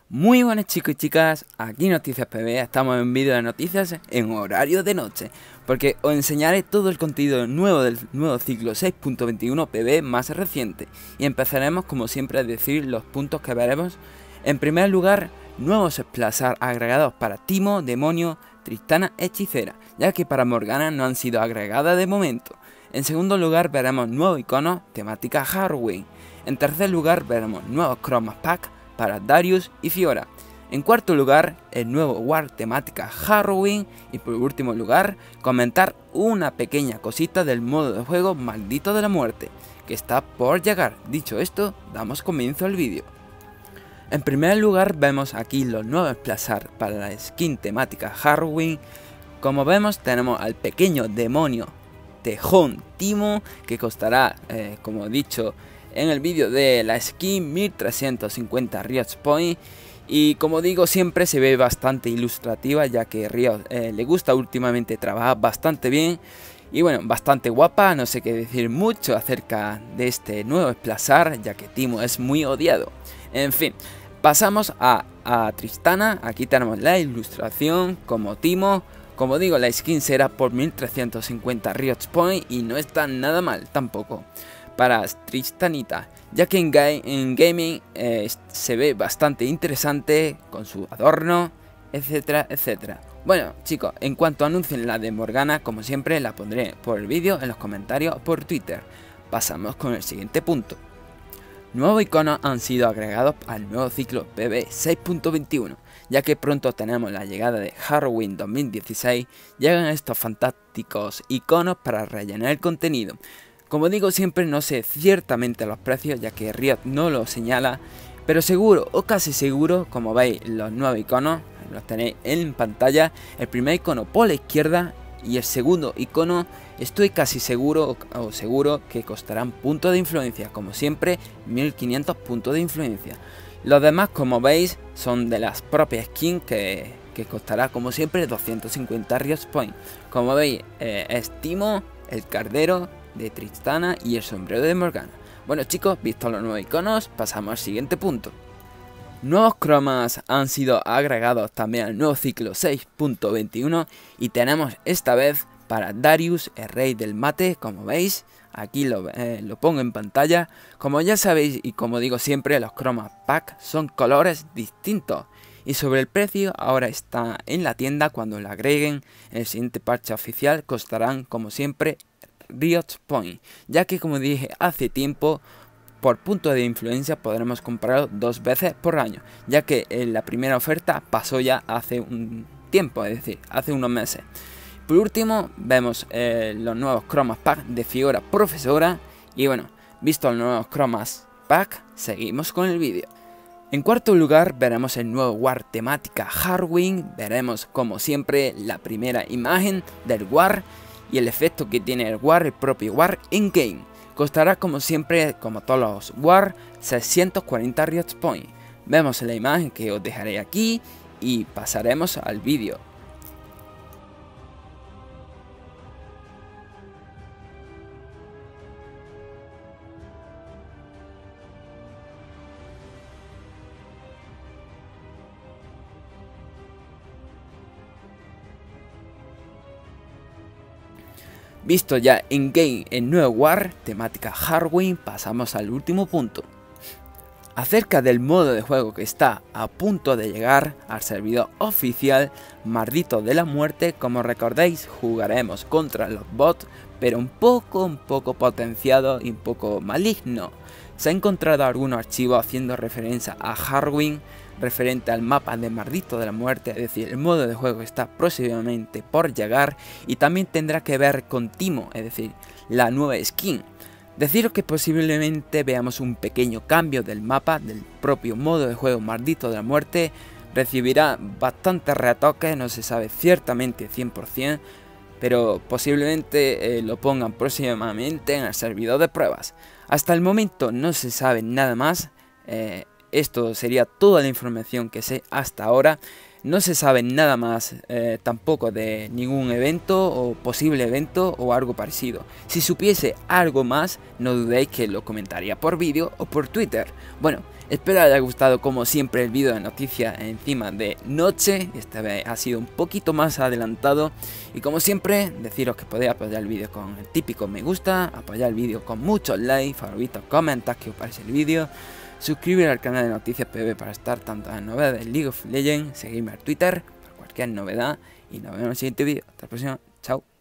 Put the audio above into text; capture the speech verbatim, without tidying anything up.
Muy buenas chicos y chicas, aquí Noticias P B, estamos en un vídeo de noticias en horario de noche, porque os enseñaré todo el contenido nuevo del nuevo ciclo seis punto veintiuno P B más reciente, y empezaremos como siempre a decir los puntos que veremos. En primer lugar, nuevos Splashar agregados para Teemo, Demonio, Tristana, Hechicera, ya que para Morgana no han sido agregadas de momento. En segundo lugar veremos nuevos iconos temática Halloween. En tercer lugar veremos nuevos Chromas Pack para Darius y Fiora. En cuarto lugar, el nuevo War temática Halloween. Y por último lugar, comentar una pequeña cosita del modo de juego Maldito de la Muerte, que está por llegar. Dicho esto, damos comienzo al vídeo. En primer lugar vemos aquí los nuevos Splashar para la skin temática Halloween. Como vemos tenemos al pequeño demonio Tejón Teemo, que costará, eh, como he dicho en el vídeo de la skin, mil trescientos cincuenta Riot Points. Y como digo, siempre se ve bastante ilustrativa, ya que Riot eh, le gusta últimamente trabajar bastante bien. Y bueno, bastante guapa, no sé qué decir mucho acerca de este nuevo Splashar, ya que Teemo es muy odiado. En fin, pasamos a, a Tristana. Aquí tenemos la ilustración como Teemo. Como digo, la skin será por mil trescientos cincuenta Riot Points y no está nada mal tampoco para Tristanita, ya que en, ga en gaming eh, se ve bastante interesante con su adorno, etcétera, etcétera. Bueno chicos, en cuanto anuncien la de Morgana, como siempre la pondré por el vídeo, en los comentarios o por Twitter. Pasamos con el siguiente punto. Nuevos iconos han sido agregados al nuevo ciclo P B seis punto veintiuno, ya que pronto tenemos la llegada de Halloween dos mil dieciséis. Llegan estos fantásticos iconos para rellenar el contenido. Como digo siempre, no sé ciertamente los precios, ya que Riot no lo señala, pero seguro o casi seguro, como veis los nuevos iconos, los tenéis en pantalla. El primer icono por la izquierda y el segundo icono estoy casi seguro o seguro que costarán puntos de influencia, como siempre mil quinientos puntos de influencia. Los demás, como veis, son de las propias skins que, que costará como siempre doscientos cincuenta Riot Points. Como veis, eh, es Teemo, el Cardero de Tristana y el sombrero de Morgana. Bueno chicos, visto los nuevos iconos, pasamos al siguiente punto. Nuevos cromas han sido agregados también al nuevo ciclo seis punto veintiuno y tenemos esta vez para Darius, el rey del mate. Como veis, aquí lo, eh, lo pongo en pantalla. Como ya sabéis y como digo siempre, los Chromas Pack son colores distintos. Y sobre el precio, ahora está en la tienda. Cuando lo agreguen en el siguiente parche oficial, costarán como siempre Riot Point, ya que como dije hace tiempo, por punto de influencia podremos comprarlo dos veces por año, ya que en la primera oferta pasó ya hace un tiempo, es decir, hace unos meses. Por último vemos eh, los nuevos Chromas Pack de Fiora Profesora. Y bueno, visto los nuevos Chromas Pack, seguimos con el vídeo. En cuarto lugar veremos el nuevo War temática Halloween. Veremos como siempre la primera imagen del War y el efecto que tiene el War, el propio War en game. Costará como siempre, como todos los War, seiscientos cuarenta Riot Points. Vemos la imagen que os dejaré aquí y pasaremos al vídeo. Visto ya en game el nuevo War temática Halloween, pasamos al último punto. Acerca del modo de juego que está a punto de llegar al servidor oficial Maldito de la Muerte. Como recordáis, jugaremos contra los bots, pero un poco, un poco potenciado y un poco maligno. Se ha encontrado algunos archivos haciendo referencia a Halloween, referente al mapa de Maldito de la Muerte, es decir, el modo de juego está próximamente por llegar y también tendrá que ver con Teemo, es decir, la nueva skin. Deciros que posiblemente veamos un pequeño cambio del mapa del propio modo de juego Maldito de la Muerte. Recibirá bastantes retoques, no se sabe ciertamente cien por cien, pero posiblemente eh, lo pongan próximamente en el servidor de pruebas. Hasta el momento no se sabe nada más. eh, Esto sería toda la información que sé hasta ahora. No se sabe nada más eh, tampoco de ningún evento o posible evento o algo parecido. Si supiese algo más, no dudéis que lo comentaría por vídeo o por Twitter. Bueno, Espero haya gustado como siempre el vídeo de noticias encima de noche. Esta vez ha sido un poquito más adelantado. Y como siempre, deciros que podéis apoyar el vídeo con el típico me gusta, apoyar el vídeo con muchos likes, favoritos, comentad qué os parece el vídeo, suscribiros al canal de Noticias P B para estar tanto en novedades de League of Legends, seguirme al Twitter por cualquier novedad y nos vemos en el siguiente vídeo. Hasta la próxima, chao.